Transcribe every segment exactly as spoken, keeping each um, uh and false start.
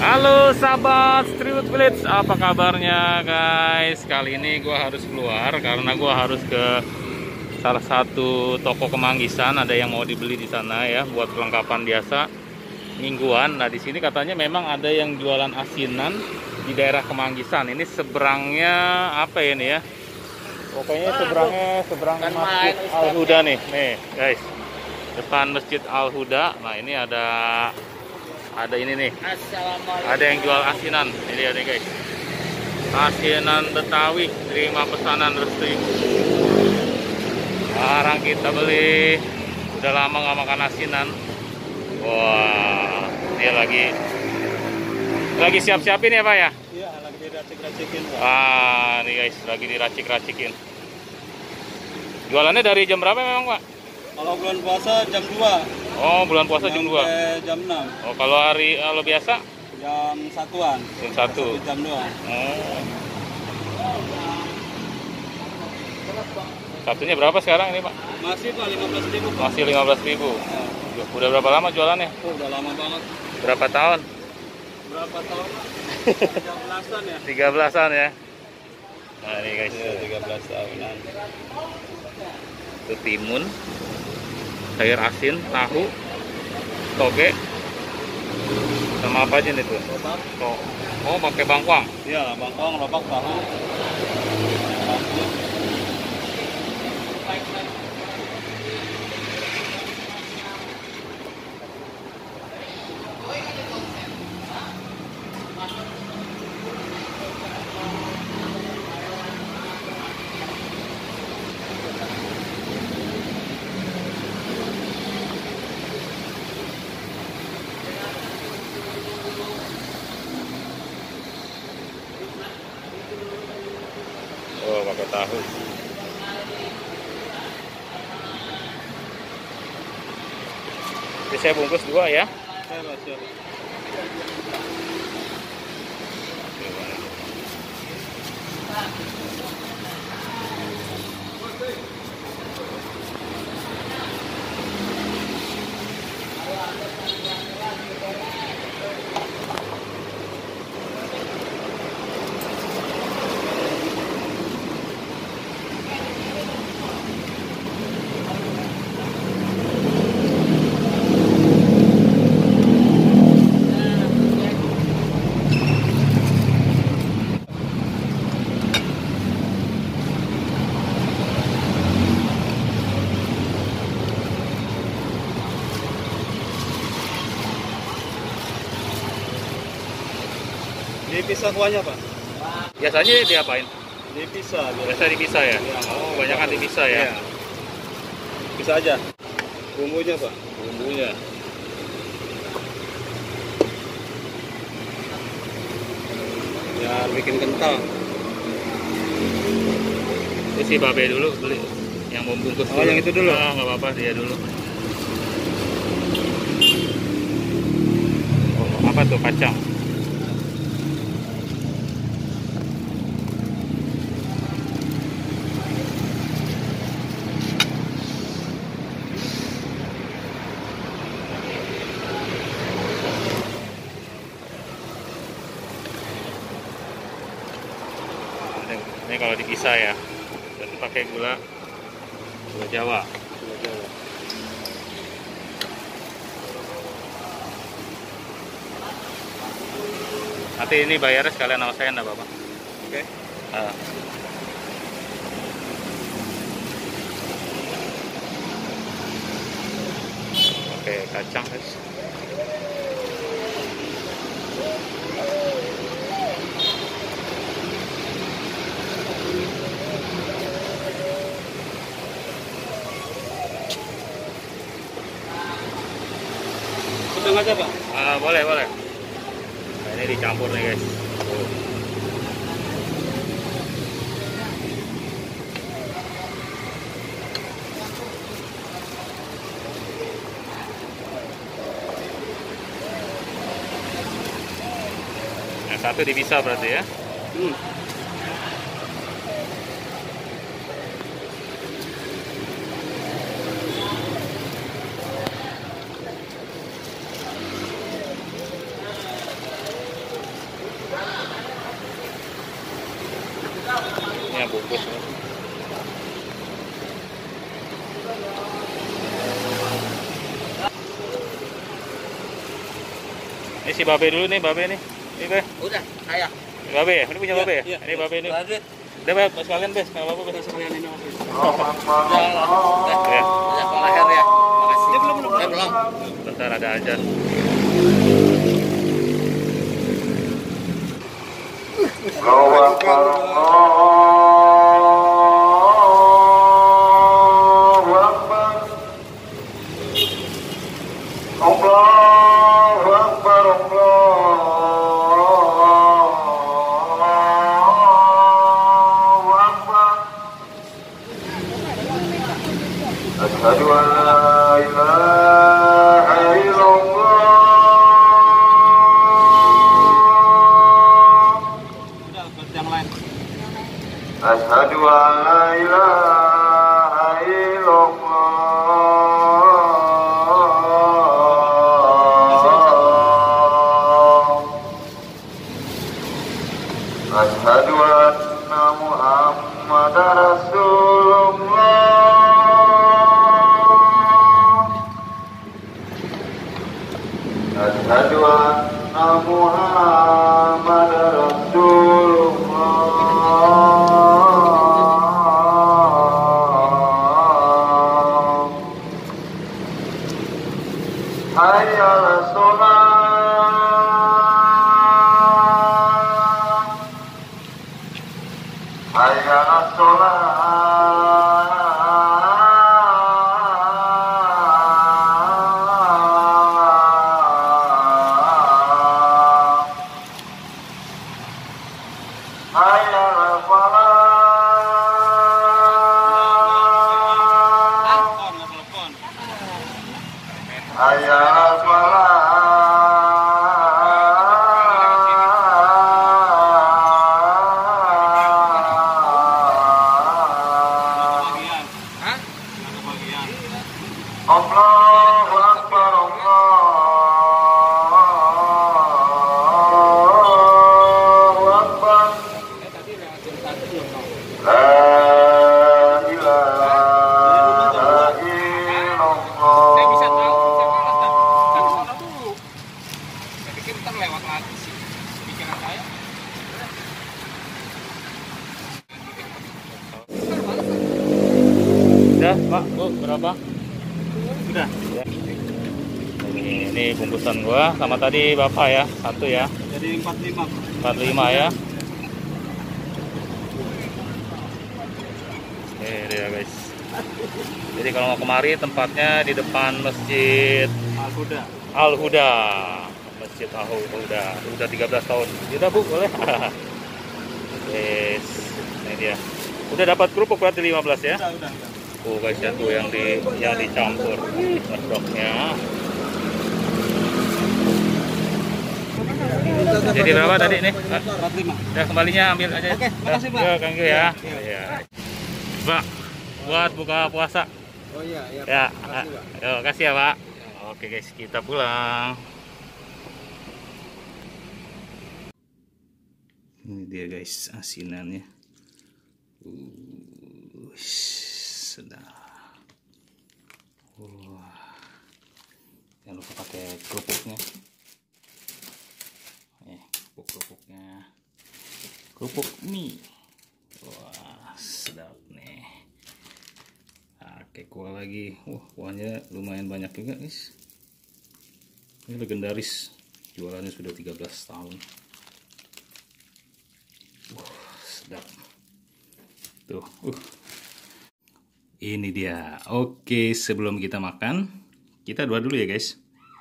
Halo sahabat Street Village, apa kabarnya guys? Kali ini gue harus keluar karena gue harus ke salah satu toko Kemanggisan. Ada yang mau dibeli di sana ya, buat perlengkapan biasa mingguan. Nah di sini katanya memang ada yang jualan asinan di daerah Kemanggisan. Ini seberangnya apa ya nih ya? Pokoknya seberangnya seberang Masjid Al Huda nih, nih guys. Depan Masjid Al Huda. Nah ini ada ada ini nih, ada yang jual asinan. Ini dia nih guys, asinan Betawi, terima pesanan restu. Sekarang kita beli, udah lama nggak makan asinan. Wah, dia lagi lagi siap-siapin ya Pak ya? Iya, lagi diracik-racikin Pak. Ah, nih guys, lagi diracik-racikin. Jualannya dari jam berapa memang Pak? Kalau bulan puasa jam dua. Oh, bulan puasa jam dua. Jam enam. Oh, kalau hari kalau biasa Jam satuan. jam satu. Jam dua. Oh. Satunya berapa sekarang ini Pak? Masih Pak lima belas ribu Pak. Masih lima belas ribu. Ya. Udah berapa lama jualannya? Oh, udah lama banget. Berapa tahun? Berapa tahun Pak? tiga belasan ya. tiga belasan ya. Nah ini guys, Iya, tiga belas tahunan. itu timun, sayur asin, tahu, toge, sama apa aja nih tuh? Lobak. Oh, oh pakai bangkuang. Iya, bangkong, lobak, tahu. Oh, pakai tahu. Jadi saya bungkus dua ya. Siapa, siapa? Dipisah kuahnya Pak? Biasanya diapain? Dipisah. Biasa dipisah ya? Iya. Oh, banyak kan dipisah ya? Iya. Bisa aja. Bumbunya Pak? Bumbunya. Biar bikin kental. Ini si Babe dulu beli yang mau bungkus. Oh, yang itu dulu? Ah, nggak apa-apa, dia dulu. Oh, apa tuh kacang? Ini kalau dipisah ya, berarti pakai gula gula Jawa. Gula Jawa. Nanti ini bayarnya sekalian sama saya enggak Bapak? Oke. Ah. Oke, kacang guys. Sedang aja Pak? Ah, boleh, boleh. Nah, ini dicampur nih guys. Tuh. Yang satu dipisah berarti ya? Hmm. bungkus. Ini si babe dulu nih, babe nih. Ini be. Udah, saya. Babe ya, ini punya babe ya? Iya, Ini babe ini. Lanjut. Udah be, sekalian be, nggak apa-apa be. Sekalian ini Mas. Udah, udah. Ya. Udah Pak Leher ya. Makasih. Dia belum belum. Saya belum. Bentar ada aja. Allahu Akbar, Allahu Akbar, Allahu Akbar, Allahu Akbar. Asyhadu an la ilaha illallah. Yang lain. Asyhadu an la ilaha illallah. Asyhadu anna Muhammadar Rasulullah. Asyhadu anna Muhammadar Rasulullah. Hayya 'alas shalah. Hayya 'alas shalah. Hayya 'alal falah. Telepon, telepon. Hayya 'alal falah. Bagian. Hah? Ada bagian. Allahu Akbar, Allahu Akbar. Eh tadi reaksi satu belum mau. La ilaha illallah. Saya bisa tahu, saya malas dah. Saya salah dulu. Saya pikir ntar lewat lagi sih. Pikiran saya. Udah, Pak, Bu, berapa? Sudah. Ya. Ini, ini bungkusan gua sama tadi Bapak ya, satu ya. Jadi empat puluh lima. empat puluh lima ya. Ini dia guys. Jadi kalau mau kemari tempatnya di depan Masjid Al-Huda. Al-Huda. Masjid Al-Huda. Udah tiga belas tahun. Udah Bu, boleh. Yes. Ini dia. Udah dapat kerupuk berarti lima belas ya. Udah, udah, udah. Tuh guys ya, tuh yang di yang dicampur hotdognya. Jadi berapa tadi nih? empat puluh lima. Ya kembalinya ambil aja. Oke, makasih, Pak. Ya, thank you ya. Iya. Iya. Pak, buat buka puasa. Oh iya, iya. Ya, Makasih, Pak. Yo, kasih ya Pak. Oke guys, kita pulang. Ini dia guys asinannya. Uh, sedap. Wah, jangan lupa pakai kerupuknya. Eh, kerupuk kerupuknya. Kerupuk mie. Wah, sedap nih. Pakai kuah lagi. Wah, kuahnya lumayan banyak juga guys. Ini legendaris. Jualannya sudah tiga belas tahun. Wah, sedap. Tuh, uh. Ini dia. Oke, sebelum kita makan, kita doa dulu ya guys.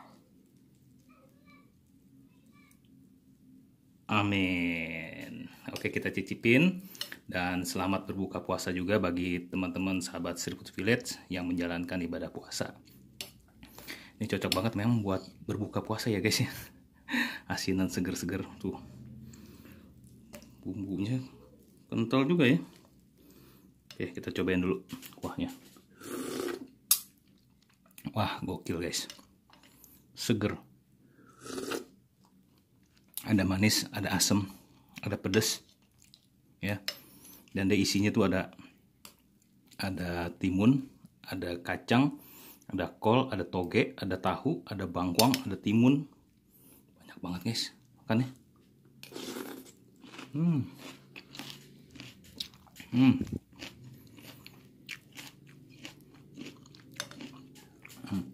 Amin. Oke, kita cicipin. Dan selamat berbuka puasa juga bagi teman-teman sahabat Sirkuit Village yang menjalankan ibadah puasa. Ini cocok banget memang buat berbuka puasa ya guys ya. Asinan seger-seger tuh. Bumbunya kental juga ya. Oke, kita cobain dulu kuahnya. Wah, gokil guys. Seger. Ada manis, ada asam, ada pedas. Ya. Dan dia isinya tuh ada ada timun, ada kacang, ada kol, ada toge, ada tahu, ada bangkuang, ada timun. Banyak banget guys, makan ya. Hmm. Hmm. Hmm.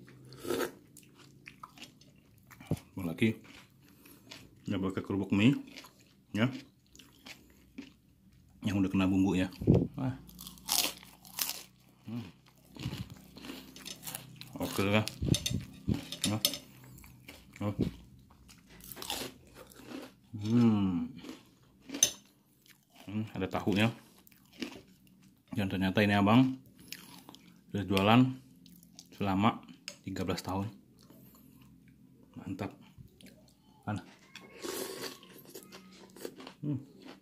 Lagi ya pakai kerupuk mie ya, yang udah kena bumbu ya. Wah. Hmm. Oke lah. Nah. Oh. Hmm. Hmm, ada tahunya. Dan ternyata ini abang sudah jualan selama tiga belas tahun. Mantap kan. Hmm.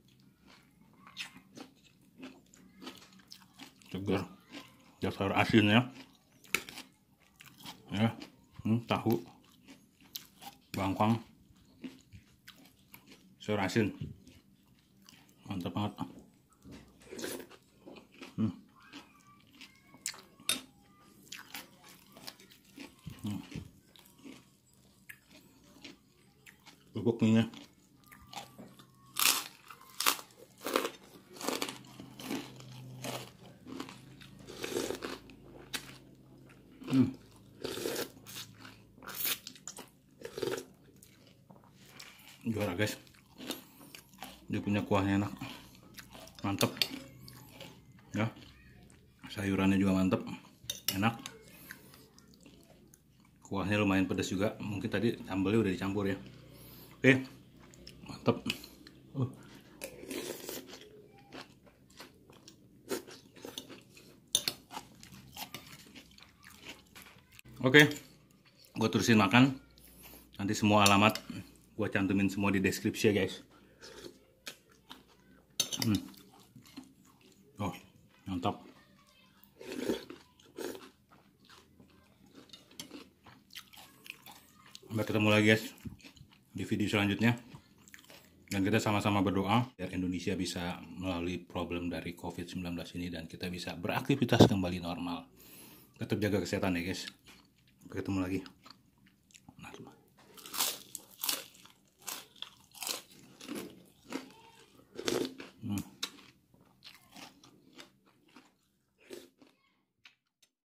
Segar, dasar asinnya ya. Hmm, tahu, bangkuang, sayur asin, mantap banget. Hmm. Hmm. Kerupuk mie-nya. Hmm. Juara guys, dia punya kuahnya enak, mantep ya, sayurannya juga mantep, enak, kuahnya lumayan pedas juga, mungkin tadi sambalnya udah dicampur ya. Oke, mantep. uh. Oke, gue terusin makan. Nanti semua alamat gue cantumin semua di deskripsi ya guys. Hmm. Oh, mantap. Sampai ketemu lagi guys di video selanjutnya. Dan kita sama-sama berdoa biar Indonesia bisa melalui problem dari covid sembilan belas ini dan kita bisa beraktivitas kembali normal. Tetap jaga kesehatan ya guys. Sampai ketemu lagi.